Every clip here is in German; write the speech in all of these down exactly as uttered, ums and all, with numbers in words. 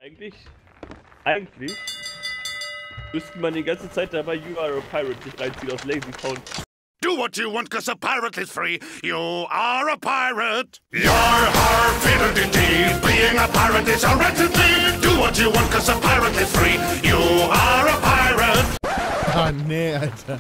Eigentlich, eigentlich müsste man die ganze Zeit dabei You Are a Pirate sich reinziehen aus Lazy Town. Do what you want, cause a pirate is free. You are a pirate. You're our favorite indeed. Being a pirate is a wretched deed. Do what you want, cause a pirate is free. You are a pirate. Ah, nee, Alter.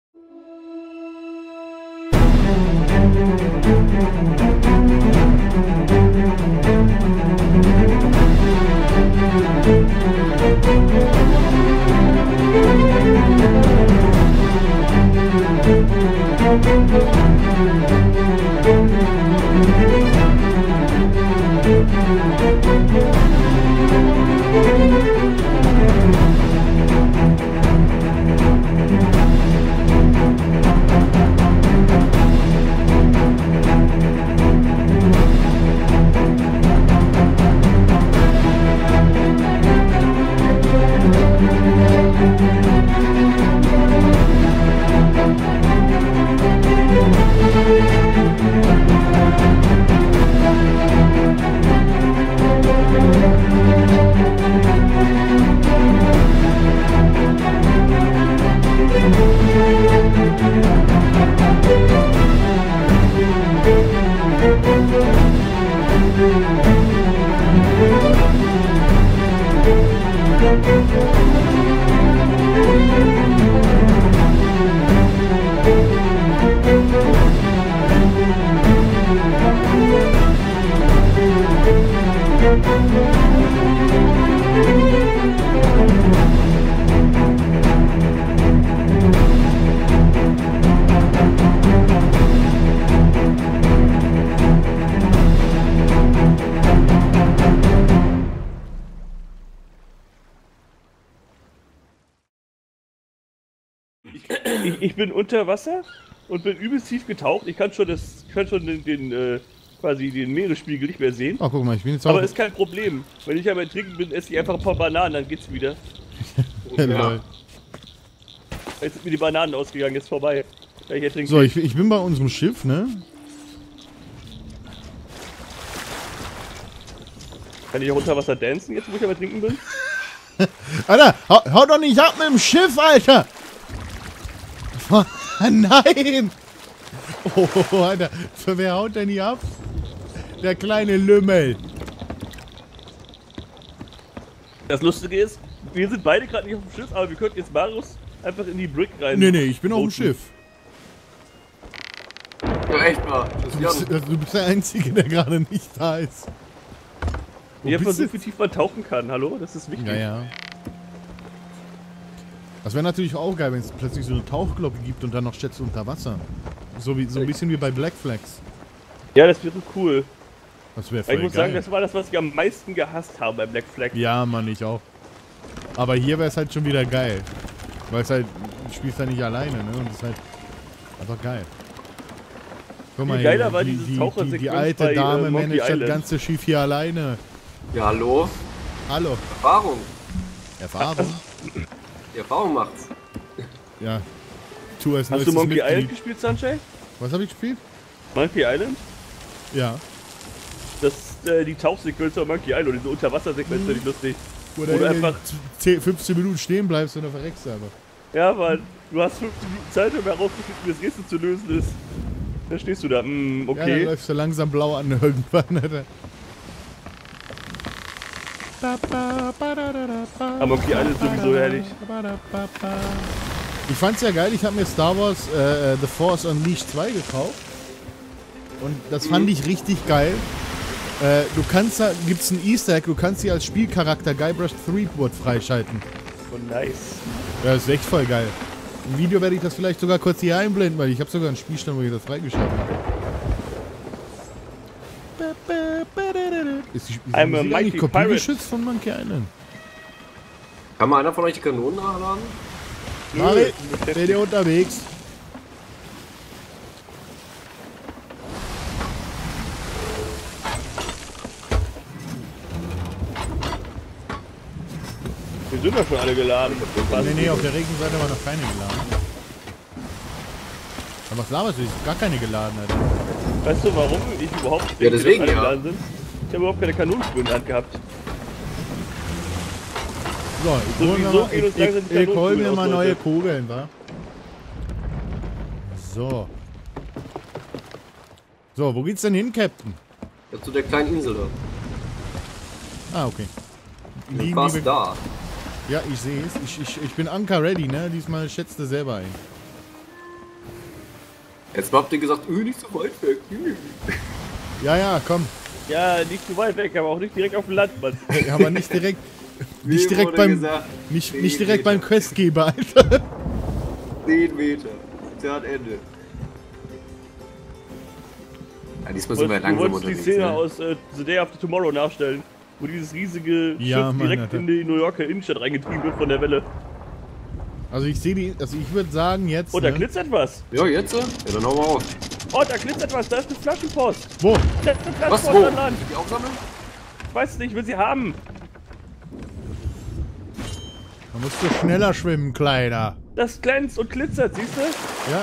Ich, ich bin unter Wasser und bin übelst tief getaucht. Ich kann schon das, kann schon den, den äh, quasi den Meeresspiegel nicht mehr sehen. Oh, guck mal, ich bin jetzt auch... Aber ist kein Problem. Wenn ich einmal trinken bin, esse ich einfach ein paar Bananen, dann geht's wieder. Ja. Jetzt sind mir die Bananen ausgegangen, ist vorbei. Ich ertrinke. So, ich, ich bin bei unserem Schiff, ne? Kann ich auch unter Wasser dancen, jetzt wo ich aber trinken bin? Alter, hau, hau doch nicht ab mit dem Schiff, Alter! Oh, nein! Oh, Alter, für wer haut denn hier ab? Der kleine Lümmel. Das Lustige ist, wir sind beide gerade nicht auf dem Schiff, aber wir könnten jetzt Marius einfach in die Brick rein. Nee, nee, ich bin auf dem Schiff. Ja, echt mal. Du bist, du bist der Einzige, der gerade nicht da ist. Ja, von so viel tief man tauchen kann, hallo? Das ist wichtig. Ja, ja. Das wäre natürlich auch geil, wenn es plötzlich so eine Tauchglocke gibt und dann noch Schätze unter Wasser. So, wie, so ein bisschen wie bei Black Flags. Ja, das wäre cool. Das wäre voll Ich muss geil. sagen, das war das, was ich am meisten gehasst habe bei Black Flag. Ja, Mann, ich auch. Aber hier wäre es halt schon wieder geil. Weil es halt, du spielst ja nicht alleine, ne? Und es ist halt einfach geil. Guck mal, Wie geiler hier, war die, dieses die, die, Tauchersequenz die alte bei, Dame äh, Monkey managt das Island. ganze Schiff hier alleine. Ja, hallo? Hallo. Erfahrung. Erfahrung? Die Erfahrung macht's. Ja. Tu es Hast du Monkey Island gespielt, Sunshine? Was habe ich gespielt? Monkey Island? Ja. Das ist äh, die Tauchsequenz von Monkey Island, diese Unterwassersequenz, finde ich lustig. Oder Wo du einfach einfach zehn, fünfzehn Minuten stehen bleibst und dann verreckst du einfach. Ja, weil du hast fünfzehn Minuten Zeit, um herauszufinden, wie das Rätsel zu lösen ist. Dann stehst du da, mm, Ja, dann okay. läufst du langsam blau an irgendwann, Alter. Aber Monkey Island ist sowieso herrlich. Ich fand's ja geil, ich habe mir Star Wars äh, The Force Unleashed zwei gekauft. Und das fand ich richtig geil. Äh, du kannst da, gibt's ein Easter Egg, du kannst sie als Spielcharakter Guybrush Threepwood freischalten. Oh, nice. Ja, das ist echt voll geil. Im Video werde ich das vielleicht sogar kurz hier einblenden, weil ich habe sogar einen Spielstand, wo ich das freigeschaltet habe. Ist die, ist die I'm a Musik mighty eigentlich pirate. kopiegeschützt von Monkey Island? Kann mal einer von euch die Kanonen nachladen? Mari, seid ihr unterwegs? Wir sind doch schon alle geladen. Nee, nee, auf der Regenseite war noch keine geladen. Aber was laberst du? Ich hab gar keine geladen, Alter. Weißt du, warum ich überhaupt Ja, deswegen, dass alle ja. geladen sind? Ich habe überhaupt keine Kanonenspur in der Hand gehabt. So, ich hol mir, Sowieso mal, geht uns ich, langsam ich, die ich hol Kanonen mir aus, mal Leute. neue Kugeln, wa? So. So, wo geht's denn hin, Captain? Ja, zu der kleinen Insel da. Ah, okay. Du Liegen warst die- da. Ja, ich sehe es. Ich, ich, ich bin Anker ready, ne? Diesmal schätzt du selber ein. Jetzt habt ihr gesagt, öh, nicht so weit weg. Ja, ja, komm. Ja, nicht zu weit weg, aber auch nicht direkt auf dem Land, Mann. Ja, aber nicht direkt. nicht Mir direkt wurde beim. gesagt, nicht, zehn nicht direkt Meter. beim Questgeber, Alter. zehn Meter. Zart Ende. Ja, diesmal sind wir Du langsam wolltest die unterwegs. Szene Ne? aus äh, The Day After Tomorrow nachstellen, wo dieses riesige Ja, Schiff Mann, direkt Alter. in die New Yorker Innenstadt reingetrieben wird von der Welle. Also ich sehe die. Also ich würde sagen jetzt. Oh, da ne? glitzert was. Ja, jetzt? Ja, dann hauen wir auf. Oh, da glitzert was. Da ist eine Flaschenpost. Wo? Da ist eine Was, Flaschenpost wo? an Land. Die aufsammeln? Ich weiß nicht, ich will sie haben. Da musst du schneller schwimmen, Kleiner. Das glänzt und glitzert, siehst du? Ja.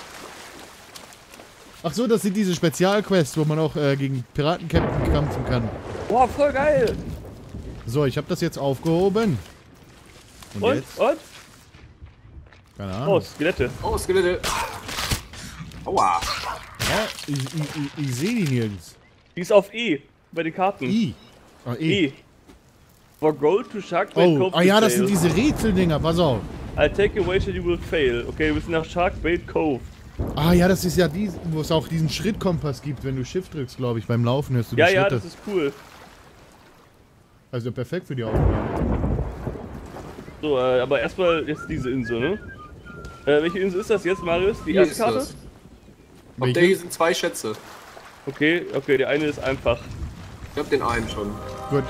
Ach so, das sind diese Spezialquests, wo man auch äh, gegen Piratencaptain kämpfen kann. Boah, voll geil. So, ich habe das jetzt aufgehoben. Und, Und? jetzt? Und? Keine Ahnung. Oh, Skelette. Oh, Skelette. Aua. Ja, ich ich, ich, ich sehe die nirgends. Die ist auf E. Bei den Karten. I. Ah, E. E. For gold to Shark Bait Oh, Cove ah to ja, das sail. sind diese Rätseldinger. Pass auf. I take a wager you will fail. Okay, wir sind nach Shark Bait Cove. Ah ja, das ist ja die, wo es auch diesen Schrittkompass gibt, wenn du Shift drückst, glaube ich. Beim Laufen hörst du die Ja, ja, Schritte. das ist cool. Also perfekt für die Aufgabe. So, äh, aber erstmal jetzt diese Insel, ne? Äh, welche Insel ist das jetzt, Marius? Die Hier erste ist Karte? das. Auf Welche? der hier sind zwei Schätze. Okay, okay, die eine ist einfach. Ich hab den einen schon. Gut.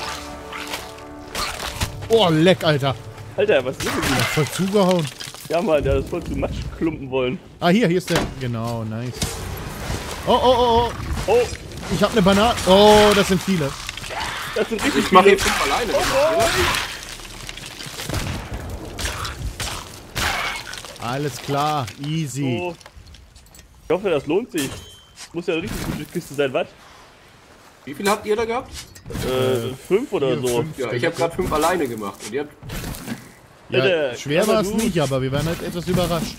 Oh, leck, Alter. Alter, was ist denn das? Voll zugehauen. Ja, Mann, der ist voll zu Matsch klumpen wollen. Ah, hier, hier ist der. Genau, nice. Oh, oh, oh, oh. Oh, Ich habe eine Banane. Oh, das sind viele. das sind richtig Ich mache viele. hier fünf alleine. Alles klar, easy. Oh. Ich hoffe, das lohnt sich. Muss ja eine richtig gute Kiste sein, was? Wie viele habt ihr da gehabt? Äh, fünf oder vier, so. fünf. Ja, ich habe gerade fünf alleine gemacht. Und ihr habt Ja, Alter, schwer aber war es du- nicht, aber wir waren halt etwas überrascht.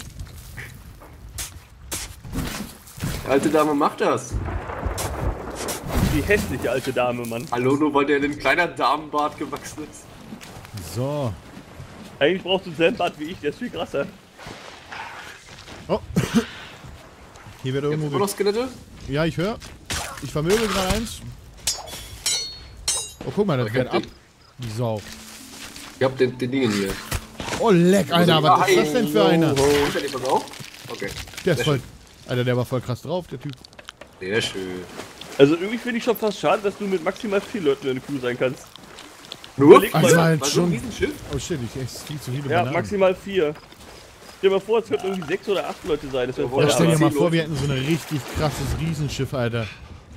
Die alte Dame macht das. Die hässliche alte Dame, Mann. Hallo, nur weil der in ein kleiner Damenbart gewachsen ist. So. Eigentlich brauchst du denselben Bart wie ich, der ist viel krasser. Oh. Hier wird Immer irgendwo. noch Skelette? Ja, ich höre. Ich vermöge gerade eins. Oh, guck mal, das Ich fährt hab ab. den- Die Sau. Ich hab den, den Dingen hier. Oh, leck, Alter. Was ist das denn für einer? Unter dem was auf? Okay. Der ist voll. Alter, der war voll krass drauf, der Typ. Sehr schön. Also irgendwie finde ich schon fast schade, dass du mit maximal vier Leuten in der Crew sein kannst. Nur? Überleg mal, Also halt Bei so einem schon. Riesenschiff? Oh shit, ich esse viel zu viele Ja, Bananen. maximal vier. Stell dir mal vor, es könnten irgendwie sechs oder acht Leute sein. Das wäre voll Ja, der stell dir Hammer. mal zehn vor, Leute. wir hätten so ein richtig krasses Riesenschiff, Alter.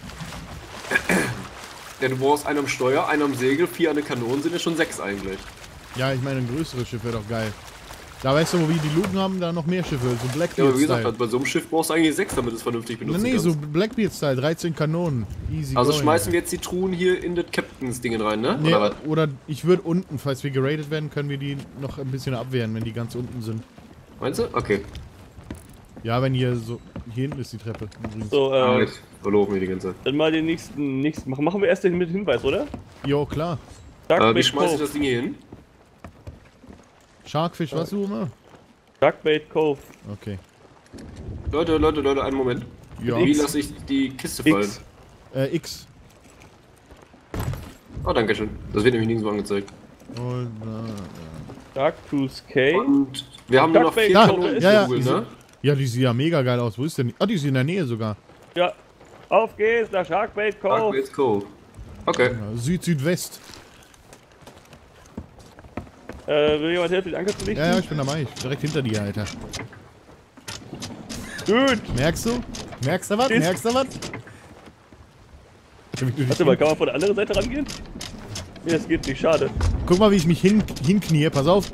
Ja, du brauchst einen am Steuer, einen am Segel, vier an der Kanone, sind ja schon sechs eigentlich. Ja, ich meine, ein größeres Schiff wäre doch geil. Da weißt du, wo wir die Luken haben, da noch mehr Schiffe, so Ja, aber wie gesagt, Blackbeard-Style. bei so einem Schiff brauchst du eigentlich sechs, damit du es vernünftig Nee, benutzen nee, kannst. so Blackbeard-Style, dreizehn Kanonen. Easy Also going. schmeißen wir jetzt die Truhen hier in das Captains-Dingen rein, ne? Nee, Oder was? oder ich würde unten, falls wir geradet werden, können wir die noch ein bisschen abwehren, wenn die ganz unten sind. Meinst du? Okay. Ja, wenn hier so... Hier hinten ist die Treppe übrigens. So, Ah, äh, jetzt verloren wir die ganze Zeit. dann mal den nächsten, nächsten machen. Machen wir erst den mit Hinweis, oder? Jo, klar. Shark Äh, wie Bait schmeiße ich Cove. das Ding hier hin? Sharkfish, was du immer? Shark Bait Cove. Okay. Leute, Leute, Leute, einen Moment. Ja. Wie lasse ich die Kiste fallen? X. Äh, X. Oh, danke schön. Das wird nämlich nirgendwo angezeigt. Und, äh, Shark Cruise K. Und wir haben nur noch vier Duckbait, Kanonen ja, in ja, ja, Google, die ne? ja, die sieht ja mega geil aus. Wo ist denn die? Ah, die ist in der Nähe sogar. Ja. Auf geht's nach Shark Bait Dark Cove. Bates Cove. Okay. Ja, Süd-Südwest. Äh, will jemand helfen, den Anker zu lichten? Ja, ja, ich bin dabei. Ich bin direkt hinter dir, Alter. Gut. Merkst du? Merkst du was? Ist- Merkst du was? Warte mal, kann man von der anderen Seite rangehen? Nee, das geht nicht, schade. Guck mal, wie ich mich hin, hinknie. Pass auf.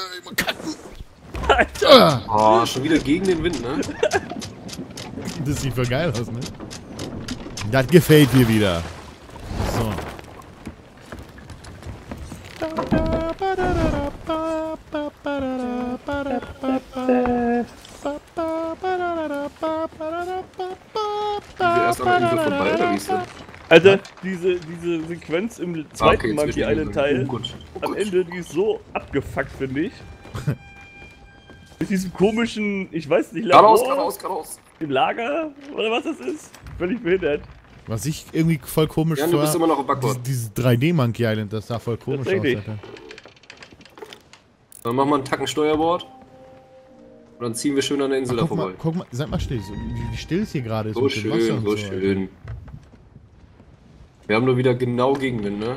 Alter. Ah, Oh, schon wieder gegen den Wind, ne? das sieht voll geil aus, ne? Das gefällt mir wieder. So. erst an der Insel vorbei, oder wie ist das? Also, diese, diese Sequenz im zweiten Okay, Monkey Island Teil, oh Gott, oh am Gott. Ende, die ist so abgefuckt, finde ich. Mit diesem komischen, ich weiß nicht, Geradeaus, Labor geradeaus, geradeaus. im Lager, oder was das ist. Völlig behindert. Was ich irgendwie voll komisch Jan, du bist immer noch im Backbord. Dieses drei D Monkey Island, das sah voll komisch aus, Tatsächlich. Alter. Dann machen wir einen Tacken Steuerbord. Und dann ziehen wir schön an der Insel da Guck mal, vorbei. guck mal, sag mal still, so, wie, wie still es hier gerade ist So mit dem Wasser schön, und so so, Alter. schön. Wir haben nur wieder genau Gegenwind, ne?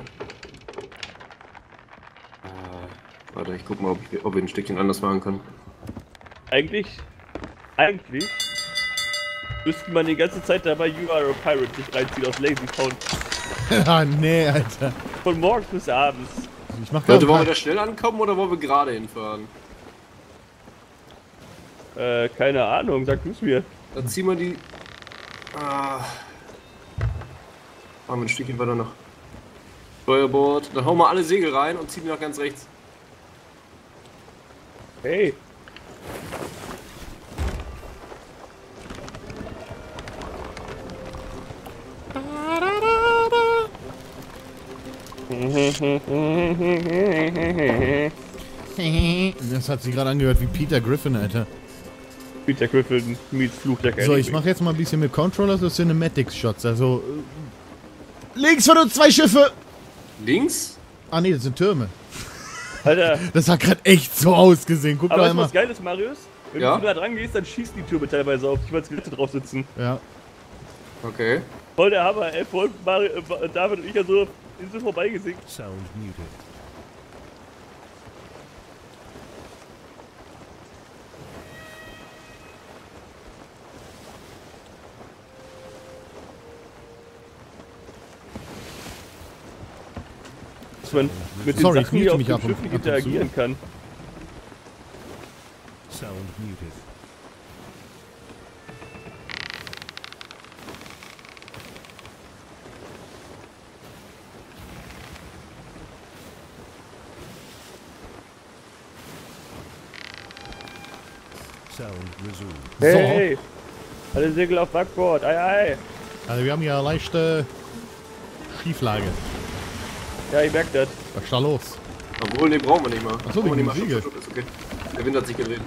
Äh, warte, ich guck mal, ob ich, ob ich ein Stückchen anders machen kann. Eigentlich, eigentlich, müsste man die ganze Zeit dabei You Are a Pirate sich reinziehen aus Lazy Town. Ah, nee, Alter. Von morgens bis abends. Ich mach da Leute, ein wollen wir paar, da schnell ankommen oder wollen wir gerade hinfahren? Äh, keine Ahnung, sag du's mir. Dann ziehen wir die... Ah... Machen wir ein Stückchen weiter noch. Steuerbord. Dann hauen wir alle Segel rein und ziehen die nach ganz rechts. Hey. das hat sich gerade angehört wie Peter Griffin, Alter. Peter Griffin meets Fluch der So, ich Karibik. mache jetzt mal ein bisschen mit Controllers und Cinematics-Shots, also... äh, Links von uns zwei Schiffe! Links? Ah nee, das sind Türme. Alter, Das hat gerade echt so ausgesehen. Guck aber doch weißt du, einmal. was geil ist, Marius? Wenn Ja? du da dran gehst, dann schießen die Türme teilweise auf dich, weil Skelette drauf sitzen. Ja. Okay. Voll der Hammer, ey. Voll Mario, äh, David und ich ja so Insel vorbeigesinkt. Sound muted. Dass man mit den Sorry, ich Sachen hier mute auf mich dem ab und- Schiff nicht ab und zu. interagieren kann. Sound muted. Sound resumed. Hey, alle Segel auf Backbord, ei ei. Also wir haben hier leichte Schieflage. Ja, ich merk das. Was ist da los? Obwohl, den brauchen wir nicht mal. Ach so, Brauchen wir wegen nicht dem mal. Segel. Stopp, stopp, ist okay. Der Wind hat sich gedreht.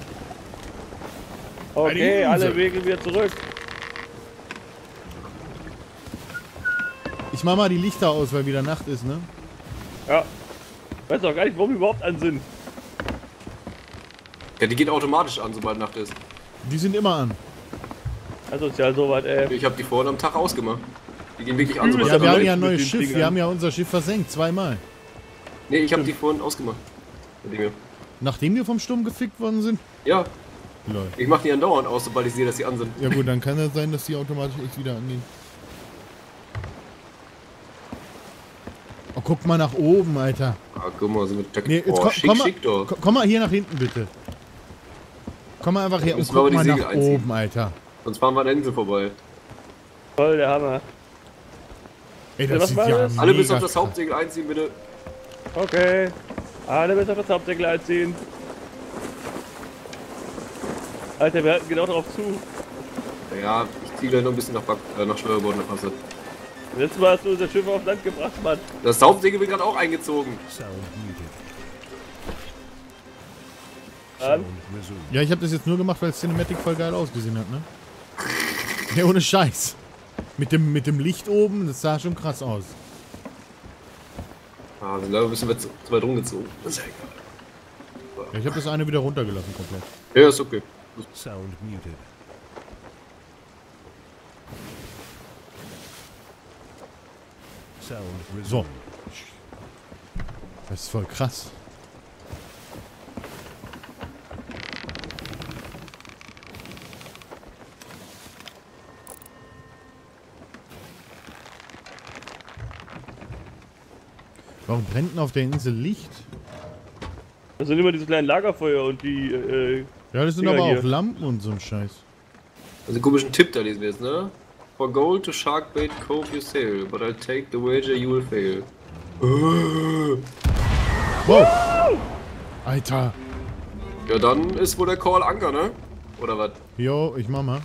Okay, Insel. alle Wege wieder zurück. Ich mach mal die Lichter aus, weil wieder Nacht ist, ne? Ja. Weiß auch gar nicht, warum wir überhaupt an sind. Ja, die geht automatisch an, sobald Nacht ist. Die sind immer an. Also ist ja soweit, ey. Ich habe die vorhin am Tag ausgemacht. Die gehen wirklich an, Übelst sobald Ja, wir aber haben ja mit ein neues den Schiff. Dingern. Wir haben ja unser Schiff versenkt, zweimal. Nee, ich habe die vorhin ausgemacht. Die Dinge. Nachdem wir vom Sturm gefickt worden sind? Ja, Lol. ich mache die andauernd aus, sobald ich sehe, dass sie an sind. Ja gut, dann kann es sein, dass die automatisch echt wieder angehen. Oh, guck mal nach oben, Alter. Ah, guck mal, so mit Jack. Nee, jetzt oh, komm, schick, komm, mal, schick doch. komm- komm mal hier nach hinten, bitte. Komm mal einfach her und Müssen wir guck aber mal die nach Segel einziehen. oben, Alter. Sonst fahren wir an der Insel vorbei. Voll der Hammer. Ey, Ja, das was sieht war ja das? Alle bis mega auf das krass. Hauptsegel einziehen, bitte. Okay. Alle bis auf das Hauptsegel einziehen. Alter, wir halten genau drauf zu. Ja, ich ziehe gleich noch ein bisschen nach, Back äh, nach Steuerbord nach Hause. Letztes Mal hast du unser Schiff auf Land gebracht, Mann. Das Hauptsegel wird gerade auch eingezogen. Sound muted. An. Sound resumed. Ja, ich habe das jetzt nur gemacht, weil Cinematic voll geil ausgesehen hat, ne? Ja, ohne Scheiß. Mit dem, mit dem Licht oben, das sah schon krass aus. Ah, wir sind leider ein bisschen weit, zu weit rumgezogen. Das ist ja egal. Ja, ich habe das eine wieder runtergelassen komplett. Ja, ist okay. Sound muted. Sound resumed. So. Das ist voll krass. Warum brennt denn auf der Insel Licht? Das sind immer diese kleinen Lagerfeuer und die, äh, Ja, das sind Dinger aber hier. auch Lampen und so ein Scheiß. Also einen komischen Tipp da lesen wir jetzt, ne? For gold to shark bait cove you sail, but I'll take the wager you will fail. Wow. Alter. Ja, dann ist wohl der Call Anker, ne? Oder was? Jo, ich mach mal.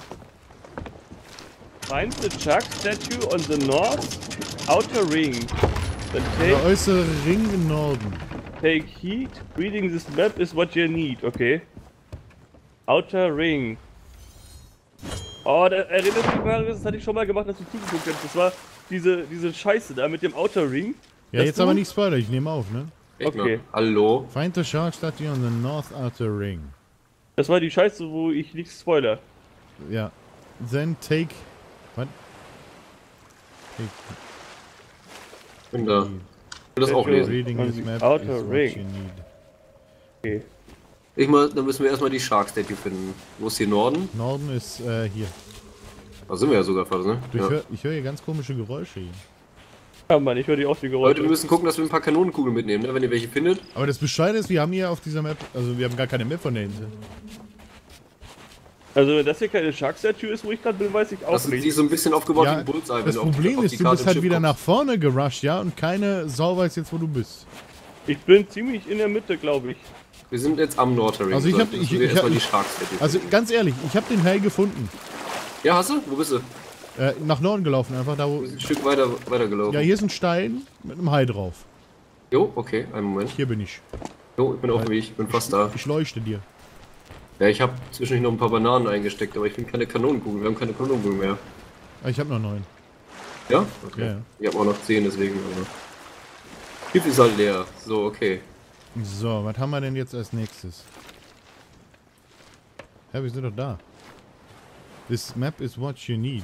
Find the Chuck statue on the north outer ring. Then Der take, äußere Ring im Norden. take heed. Reading this map is what you need, okay? Outer ring. Oh, da erinnert mich mal, das hatte ich schon mal gemacht, dass du zugeguckt hast. Das war diese, diese Scheiße da mit dem Outer Ring. Ja, dass jetzt du- aber nicht Spoiler, ich nehme auf, ne? Echt, Okay. ne? Hallo? Find the shark statue on the north outer ring. Das war die Scheiße, wo ich nichts spoiler. Ja. Then take... Was? Take Bin da. Ich will das auch Statue lesen. reading on this the map outer is what ring. you need. Okay. Ich mal, dann müssen wir erstmal die Shark Statue finden. Wo ist hier Norden? Norden ist äh, hier. Da sind wir ja sogar fast, ne? Ich Ja. höre hör hier ganz komische Geräusche hier. Ja, Mann, ich höre die auch die Leute, Geräusche. wir müssen gucken, dass wir ein paar Kanonenkugeln mitnehmen, ne? Wenn ihr welche findet. Aber das Bescheid ist, wir haben hier auf dieser Map, also wir haben gar keine Map von der Insel. Also, wenn das hier keine Shark Statue ist, wo ich gerade bin, weiß ich auch Das ist, die nicht. ist so ein bisschen aufgebaut wie Ja, ein Bullseye. wenn das du auf die- Problem auf ist, die du Karte bist im halt Schiff wieder guckst. nach vorne gerusht, ja, und keine Sau weiß jetzt, wo du bist. Ich bin ziemlich in der Mitte, glaube ich. Wir sind jetzt am Nordring. Also ich so, hab- müssen ich- wir ich erstmal hab- die Shark Statue Also finden. ganz ehrlich, ich habe den Hai gefunden. Ja, hast du? Wo bist du? Äh, nach Norden gelaufen, einfach da wo... Du bist ein Stück weiter, weiter gelaufen. Ja, hier ist ein Stein mit einem Hai drauf. Jo, okay, einen Moment. Hier bin ich. Jo, ich bin auf dem Weg, ich bin fast da. Ich leuchte dir. Ja, ich habe zwischendurch noch ein paar Bananen eingesteckt, aber ich finde keine Kanonenkugeln. Wir haben keine Kanonenkugeln mehr. Ah, ich habe noch neun. Ja? Okay. Ja, ja. Ich habe auch noch zehn, deswegen. Aber... Schiff ist halt leer. So, okay. So, was haben wir denn jetzt als nächstes? Ja, wir sind doch da. This map is what you need.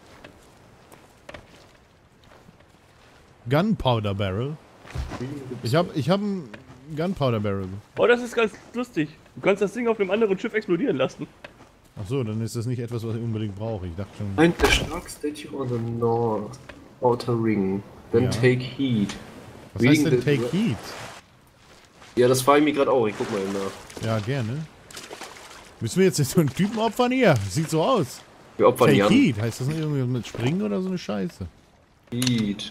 Gunpowder Barrel. Ich hab, ich hab ein Gunpowder Barrel. Oh, das ist ganz lustig. Du kannst das Ding auf einem anderen Schiff explodieren lassen. Ach so, dann ist das nicht etwas, was ich unbedingt brauche. Ich dachte schon. Find the Shark Statue on the North Outer Ring. Then Ja. take heed. Was heißt denn Reading the- Take Heat? Ja, das frage ich mich gerade auch. Ich guck mal eben nach. Ja, gerne. Müssen wir jetzt so einen Typen opfern hier? Sieht so aus. Wir opfern die Take an. Heat. Heißt das nicht irgendwie mit Springen oder so eine Scheiße? Heed.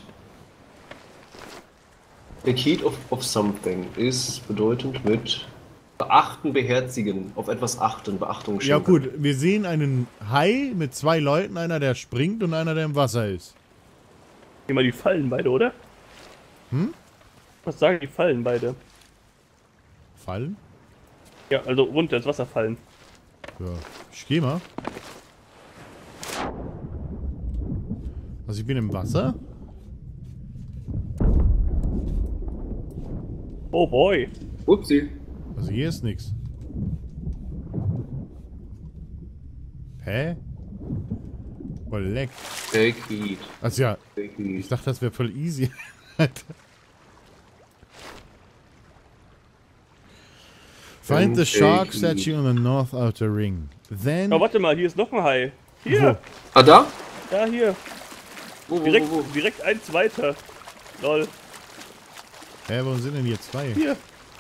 Take heed of, of something ist bedeutend mit beachten, beherzigen, auf etwas achten, Beachtung Ja schenken. gut, wir sehen einen Hai mit zwei Leuten, einer der springt und einer der im Wasser ist. Immer die fallen beide, oder? Hm? Was sagen die fallen beide? Fallen? Ja, also runter ins Wasser fallen. Ja, ich geh mal. Also ich bin im Wasser. Oh boy. Upsi. Also hier ist nichts. Hä? Voll leck. Take heed. Also ja, Take heed. ich dachte, das wäre voll easy. Alter. Find the shark statue on the north outer ring. Then... Oh, warte mal, hier ist noch ein Hai. Hier, Ah, da? da hier. Wo, wo, Direkt, wo, wo? direkt eins weiter. Lol. Hä, warum sind denn hier zwei? Hier.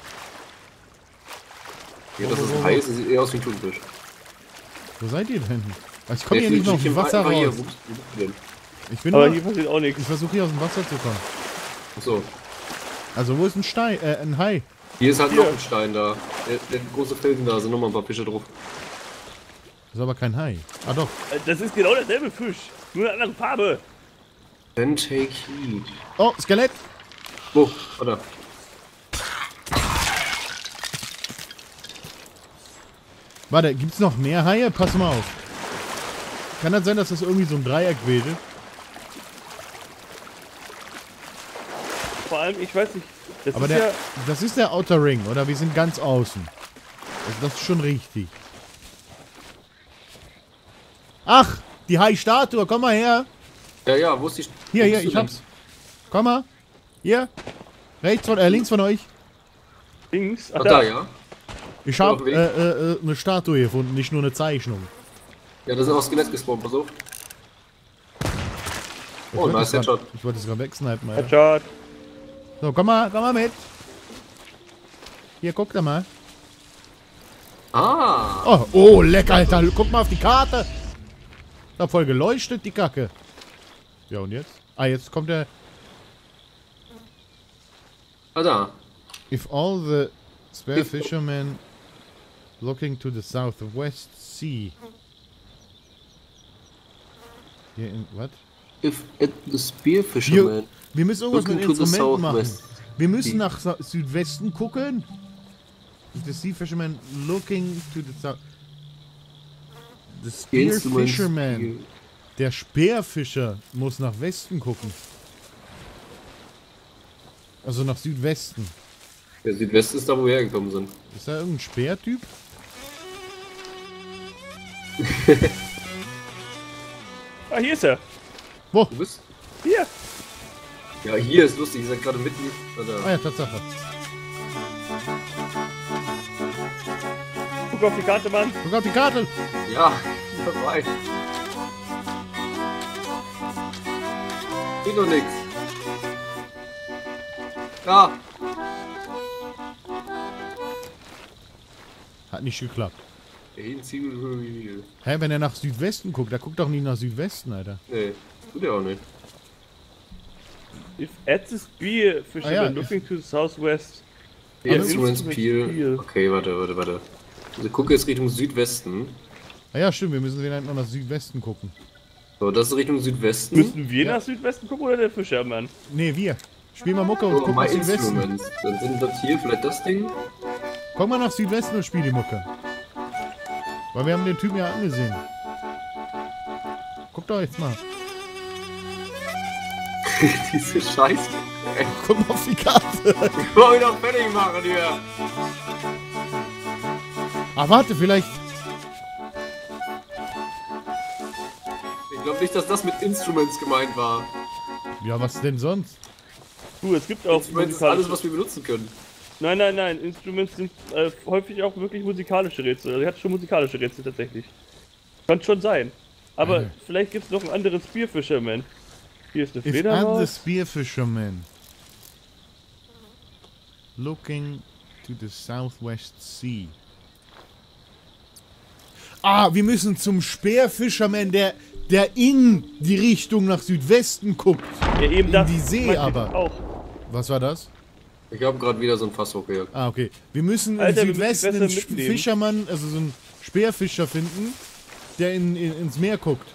Ja, das ist ein Hai, das sieht eher aus wie ein Thunfisch. Wo seid ihr denn? Ah, Ich komme Der hier nicht fliegt noch aus dem im Wasser Einfach hier. raus. Wo bist wo bist du denn? Ich bin Aber nur, hier passiert auch nichts. ich versuche hier aus dem Wasser zu kommen. Achso. Also wo ist ein Stein, äh, ein Hai? Hier ist halt Hier. noch ein Stein da. Der, der große Felsen da, sind nochmal ein paar Fische drauf. Das ist aber kein Hai. Ah doch. Äh, Das ist genau derselbe Fisch. Nur eine andere Farbe. Then take heed. Oh, Skelett! Wo? Oder? Warte, gibt's noch mehr Haie? Pass mal auf. Kann das sein, dass das irgendwie so ein Dreieck bildet? Vor allem, ich weiß nicht. Das Aber ist der, ja. das ist der Outer Ring, oder? Wir sind ganz außen. Also das ist schon richtig. Ach, die Hai-Statue, komm mal her. Ja, ja, wo ist die... Hier, wo hier, bist du ich denn? hab's. Komm mal. Hier. Rechts von, äh, links von euch. Links. Ach, Ach, da. da, ja. Ich hab auf dem äh, Weg. äh, äh, eine Statue gefunden, nicht nur eine Zeichnung. Ja, da sind auch Skelett gespawnt, pass auf. Ich Oh, wollte nice das grad- Headshot. Ich wollte es gerade wegsnipen, Alter. Headshot. So, komm mal, komm mal mit. Hier, guck da mal. Ah, Oh, oh, leck, Alter. Guck mal auf die Karte. Da voll geleuchtet, die Kacke. Ja, und jetzt? Ah, jetzt kommt der... ah da. If all the spare fishermen looking to the southwest sea. Hier in, what? If at the spear fisherman Wir müssen irgendwas mit looking to the Instrumenten machen. southwest. Wir müssen sea. nach Sa- Südwesten gucken. If the sea fisherman looking to the south. The spear Instrument fisherman. spear. Der Speerfischer muss nach Westen gucken. Also nach Südwesten. Der Südwest ist da, wo wir hergekommen sind. Ist da irgendein Speertyp? Ah, hier ist er. Wo? Du bist? Hier. Ja, hier ist lustig, ihr seid gerade mitten. Ah Oder? ja, Tatsache. Guck auf die Karte, Mann. Guck auf die Karte. Ja, dabei. Geht doch nix. Ja, Hat nicht geklappt. Hä, Hä, wenn er nach Südwesten guckt, der guckt doch nicht nach Südwesten, Alter. nee, tut er auch nicht. If at the spear fisherman Ah, ja. looking to the southwest. Der Ja, Instrument Instrument Spiel. Spiel. Okay, warte, warte, warte. Also gucke jetzt Richtung Südwesten. Ah ja, stimmt, wir müssen wieder noch nach Südwesten gucken. So, das ist Richtung Südwesten. Müssen wir Ja. nach Südwesten gucken oder der Fischermann? Nee, wir. Spiel mal Mucke und Oh, guck nach My Südwesten. Instruments. Dann sind das hier vielleicht das Ding. Guck mal nach Südwesten und spiel die Mucke. Weil wir haben den Typen ja angesehen. Guck doch jetzt mal. Diese Scheiße. Ey, Guck mal auf die Karte. ich wollte ihn doch fertig machen hier. Ah, warte, vielleicht. Ich glaube nicht, dass das mit Instruments gemeint war. Ja, was denn sonst? Du, es gibt auch Instruments ist alles, musikalische... was wir benutzen können. Nein, nein, nein. Instruments sind äh, häufig auch wirklich musikalische Rätsel. Also, er hat schon musikalische Rätsel tatsächlich. Kann schon sein. Aber Okay. vielleicht gibt es noch einen anderen Spear Fisherman. Hier ist eine If and the Fledermaus. spear fisherman looking to the southwest sea. Ah, wir müssen zum Speerfischerman, der, der in die Richtung nach Südwesten guckt. Ja, eben in das die See meinte ich aber. Auch. Was war das? Ich habe gerade wieder so ein Fass hochgejagt. Ah, okay. Wir müssen Alter, im wir müssen Südwesten besser einen Sch- mitnehmen. Fischermann, also so einen Speerfischer finden, der in, in, ins Meer guckt.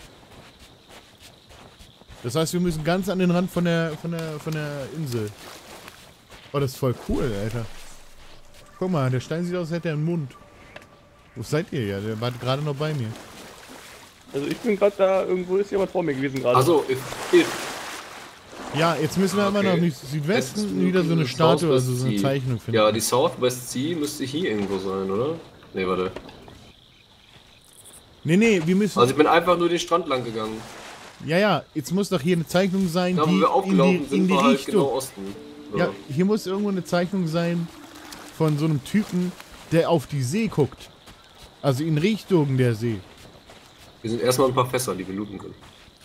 Das heißt, wir müssen ganz an den Rand von der, von der, von der Insel. Oh, das ist voll cool, Alter. Guck mal, der Stein sieht aus, als hätte er einen Mund. Wo seid ihr ja? Der war gerade noch bei mir. Also ich bin gerade da, irgendwo ist jemand vor mir gewesen gerade. Also, if, if Ja, jetzt müssen wir Ah, immer okay. noch nicht Südwesten Jetzt wieder so eine Southwest Statue, also so eine Sea. Zeichnung finden. Ja, die Southwest Sea müsste hier irgendwo sein, oder? Nee, warte. Nee, nee, wir müssen... Also ich bin einfach nur den Strand lang gegangen. ja, ja, jetzt muss doch hier eine Zeichnung sein, Da wo die wir aufgelaufen in die, sind, in die war halt Richtung... genau Osten. So. Ja, hier muss irgendwo eine Zeichnung sein von so einem Typen, der auf die See guckt. Also in Richtung der See. Hier sind erstmal ein paar Fässer, die wir looten können.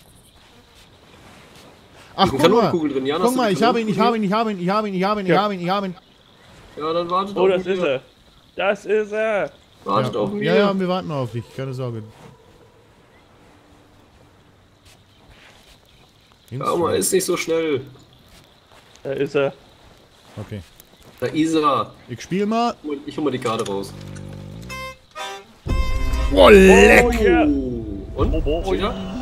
Ach, Eine guck mal, Kanonenkugel drin. Jan, hast guck du mal, die ich habe ihn, ich habe ihn, Kanonenkugel? ich habe ihn, ich habe ihn, ich habe ihn, ich habe ihn, ich habe ihn. Ja, dann wartet Oh, auf das mir. ist er. Das ist er. Wartet Ja, auf mir. ja, ja, wir warten auf dich, keine Sorge. Ja, mal, ist nicht so schnell. Da ist er. Okay. Da ist er. Ich spiele mal. Ich hol mal die Karte raus. Oh, leck! Oh yeah. Oh. Und? Oh, oh, oh, Steht da? yeah.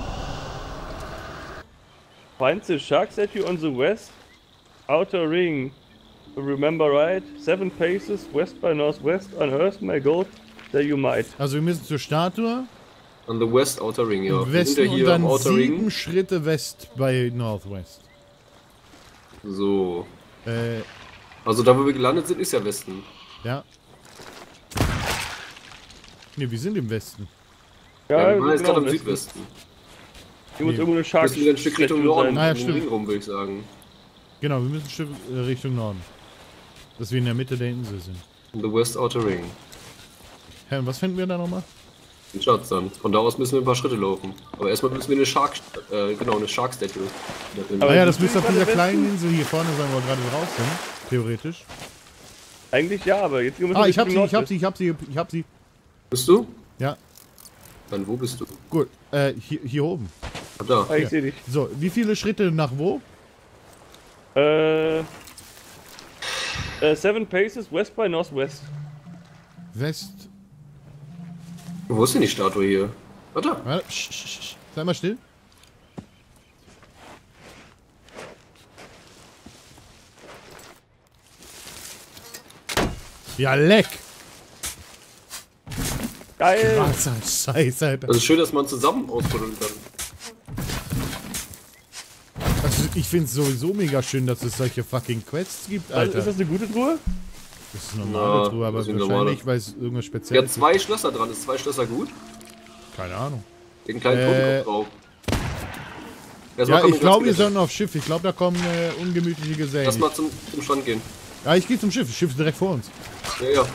Find the shark statue on the west outer ring. Remember right? Seven paces west by northwest. Unearth my gold that you might. Also wir müssen zur Statue, An the West Outer Ring, ja. im Wir sind ja Westen und hier am dann Outer sieben Ring. Schritte West bei Northwest. So. Äh, Also da, wo wir gelandet sind, ist ja Westen. ja. Ne, wir sind im Westen. Ja, wir waren jetzt genau, gerade am Westen. Südwesten. Hier muss Nee. irgendwo eine Shark Müssen wieder ein Stück Richtung Statue Norden. sein. Ah, ja, um den stimmt. Ring rum, würde ich sagen. Genau, wir müssen ein Stück äh, Richtung Norden. Dass wir in der Mitte der Insel sind. In the West Outer Ring. Hä, und was finden wir da nochmal? Den Schatz dann. Von da aus müssen wir ein paar Schritte laufen. Aber erstmal müssen wir eine Shark, äh, genau, eine Shark Statue. Aber Ah ja, sind das müsste wir auf dieser gerade kleinen Insel hier vorne sein, wo wir gerade drauf sind. Theoretisch. Eigentlich ja, aber jetzt gehen wir Ah, ich hab Richtung sie, ich hab Nordwest. sie, ich hab sie, ich hab sie. Bist du? Ja, Dann wo bist du? gut. Äh, hier, hier oben. Ah, da. Ah, ich sehe dich. So, wie viele Schritte nach wo? Äh, Äh, seven Paces west by northwest. West. Wo ist denn die Statue hier? Warte. Warte, sch, sch, sch. Sei mal still. Ja, leck! Geil! Was ein Scheiß, Alter. Das ist schön, dass man zusammen ausbuddeln kann. Also, ich find's sowieso mega schön, dass es solche fucking Quests gibt, Also, Alter. ist das eine gute Truhe? Das ist eine normale Ja, Truhe, aber das ist eine wahrscheinlich, normale. weil es irgendwas Der hat Spezielles ist. zwei Schlösser dran. Ist zwei Schlösser gut? Keine Ahnung. Den kleinen Äh, Totenkopf drauf. Erstmal Ja, kommen ich wir glaube, wir ganz sollten aufs Schiff. Ich glaube, da kommen äh, ungemütliche Gesellen. Erstmal zum, zum Strand gehen. Ja, ich gehe zum Schiff. Das Schiff ist direkt vor uns. Ja, ja.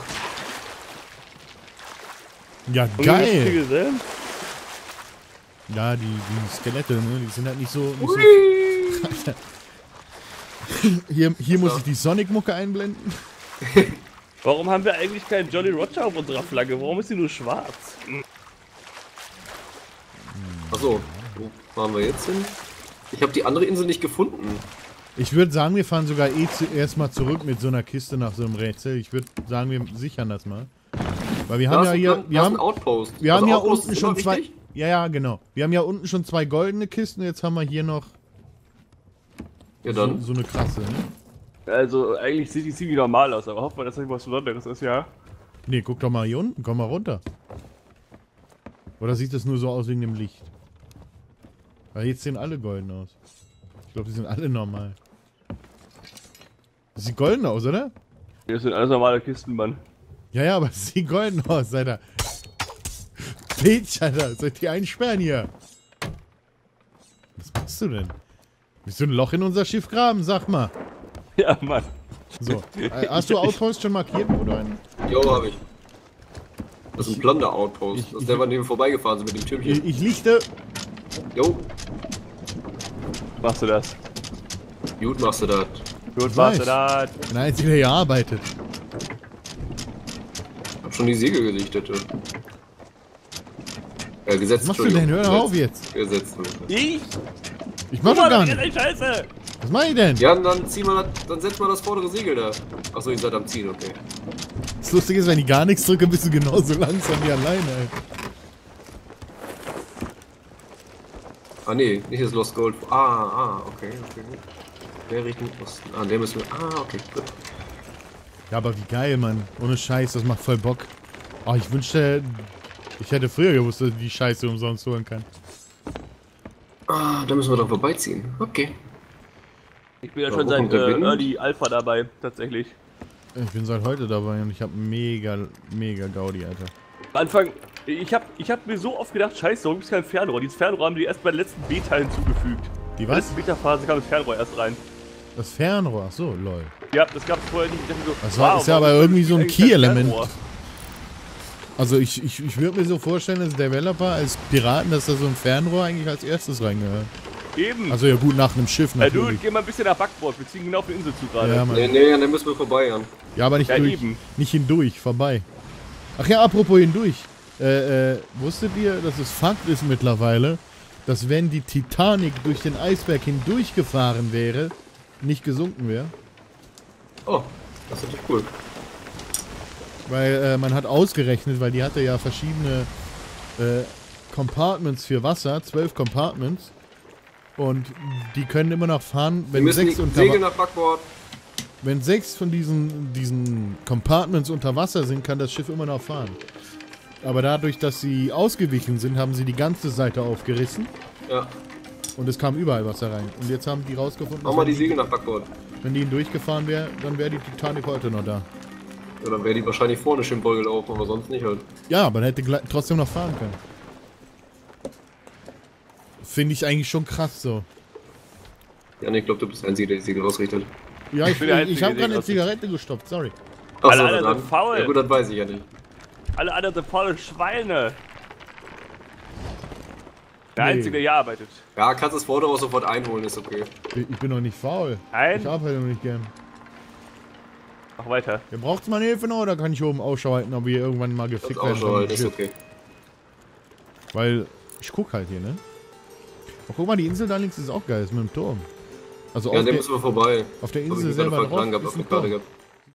Ja, Ungefährliche geil. Gesellen? Ja, die, die Skelette, ne? Die sind halt nicht so... Nicht so hier hier muss ich die Sonic-Mucke einblenden. Warum haben wir eigentlich keinen Jolly Roger auf unserer Flagge? Warum ist sie nur schwarz? Achso, wo fahren wir jetzt hin? Ich habe die andere Insel nicht gefunden. Ich würde sagen, wir fahren sogar eh zuerst mal zurück mit so einer Kiste nach so einem Rätsel. Ich würde sagen, wir sichern das mal. Weil wir haben Da ja ist ein hier... Plan- Wir da ist haben, ein Outpost. wir Also haben ja Outpost unten ist schon immer zwei... wichtig. Ja, ja, genau. Wir haben ja unten schon zwei goldene Kisten. Jetzt haben wir hier noch Ja, so, dann. so eine krasse, ne? Also, eigentlich sieht die ziemlich normal aus, aber hoffen wir, dass das nicht was Besonderes ist, ja? Nee, guck doch mal hier unten. Komm mal runter. Oder sieht das nur so aus wegen dem Licht? Weil jetzt sehen alle golden aus. Ich glaube, die sind alle normal. Das sieht golden aus, oder? Das sind alles normale Kisten, Mann. Ja, ja, aber es sieht golden aus, Alter. Bitch, Alter. Soll ich die einsperren hier? Was machst du denn? Willst du ein Loch in unser Schiff graben? Sag mal. Ja, Mann. So. Äh, Hast du Outpost schon markiert, oder einen? Jo, hab ich. Das ist ein Plunder-Outpost. ich- Das ist ich- der, an dem wir vorbeigefahren sind mit dem Ich, Türmchen. ich lichte. Jo, Machst du das? gut machst du das. Gut, Nice. machst du das? Bin der Einzige, der hier arbeitet. Hab schon die Segel gesichtet. Ja. Äh, gesetzt, Was machst du denn? Hör doch auf Gesetzt. jetzt. Gesetzt. Ich? Ich mach doch gar das nicht. ist Scheiße! Was mach ich denn? Ja, dann zieh mal, das- dann setz mal das vordere Segel da. Achso, ihr seid am Ziehen, okay. Das Lustige ist, wenn ich gar nichts drücke, bist du genauso langsam wie alleine, ey. Ah, nee, nicht das Lost Gold. Ah, ah, okay, okay, gut. Der Richtung Osten. Ah, der müssen wir. Ah, okay, gut. Ja, aber wie geil, Mann. Ohne Scheiß, das macht voll Bock. Oh, ich wünschte, ich hätte früher gewusst, dass ich die Scheiße umsonst holen kann. Ah, da müssen wir doch vorbeiziehen. Okay. Ich bin ja Ja, schon wo seit kommt der äh, Wind? Early Alpha dabei, tatsächlich. Ich bin seit heute dabei und ich habe mega, mega Gaudi, Alter. Am Anfang, ich hab, ich hab mir so oft gedacht, scheiße, warum gibt's kein Fernrohr? Dieses Fernrohr haben die erst bei der letzten Beta hinzugefügt. Die In der was? letzten Beta-Phase kam das Fernrohr erst rein. Das Fernrohr, ach so, lol. Ja, das gab's vorher nicht. Ich dachte so, Das war- ist ja warum aber irgendwie so ein eigentlich kein Key-Element. Fernrohr? Also ich, ich, ich würde mir so vorstellen, als Developer, als Piraten, dass da so ein Fernrohr eigentlich als erstes reingehört. Eben. Also ja gut, nach einem Schiff Äh, du, natürlich. geh mal ein bisschen nach Backbord. Wir ziehen genau auf die Insel zu gerade. Ja, Nee, Mann. nee, dann müssen wir vorbei, Jan. Ja, aber nicht Ja, durch. eben. Nicht hindurch, vorbei. Ach ja, apropos hindurch. Äh, äh, wusstet ihr, dass es Fakt ist mittlerweile, dass wenn die Titanic durch den Eisberg hindurchgefahren wäre, nicht gesunken wäre? Oh, das ist natürlich cool. Weil äh, man hat ausgerechnet, weil die hatte ja verschiedene äh, Compartments für Wasser, zwölf Compartments. Und die können immer noch fahren, Wir wenn müssen sechs, die unter Segel nach Backbord. wenn sechs von diesen, diesen Compartments unter Wasser sind, kann das Schiff immer noch fahren. Aber dadurch, dass sie ausgewichen sind, haben sie die ganze Seite aufgerissen Ja, und es kam überall Wasser rein. Und jetzt haben die rausgefunden, mach mal wenn die Segel nach Backbord. wenn die durchgefahren wäre, dann wäre die Titanic heute noch da. Ja, dann wäre die wahrscheinlich vorne schön voll gelaufen, aber sonst nicht halt. Ja, aber man hätte gleich- trotzdem noch fahren können. Finde ich eigentlich schon krass so. Ja, nee, ich glaube, du bist der Einzige, der die Segel ausrichtet. Ja, ich, bin der ich, Einzige, ich habe der gerade eine die Zigarette gestoppt, sorry. Ach Alle so, anderen dann- sind faul. Ja gut, das weiß ich ja nicht. Alle anderen sind faule Schweine. Der Nee. Einzige, der hier arbeitet. Ja, kannst das Vordere auch sofort einholen, ist okay. Ich, ich bin doch nicht faul. Nein. Ich arbeite noch nicht gern. Mach weiter. Ihr braucht meine Hilfe noch oder kann ich oben Ausschau halten, ob wir irgendwann mal Das gefickt auch werden schon, von halt, dem ist Schiff? okay. Weil ich guck halt hier, ne? Oh, guck mal, die Insel da links ist auch geil, ist mit dem Turm. Also Ja, auf, an dem der, müssen wir vorbei. auf der Hab ich Insel mir selber gerade verklang drauf gehabt, ist auf ein der Karte Turm. gehabt.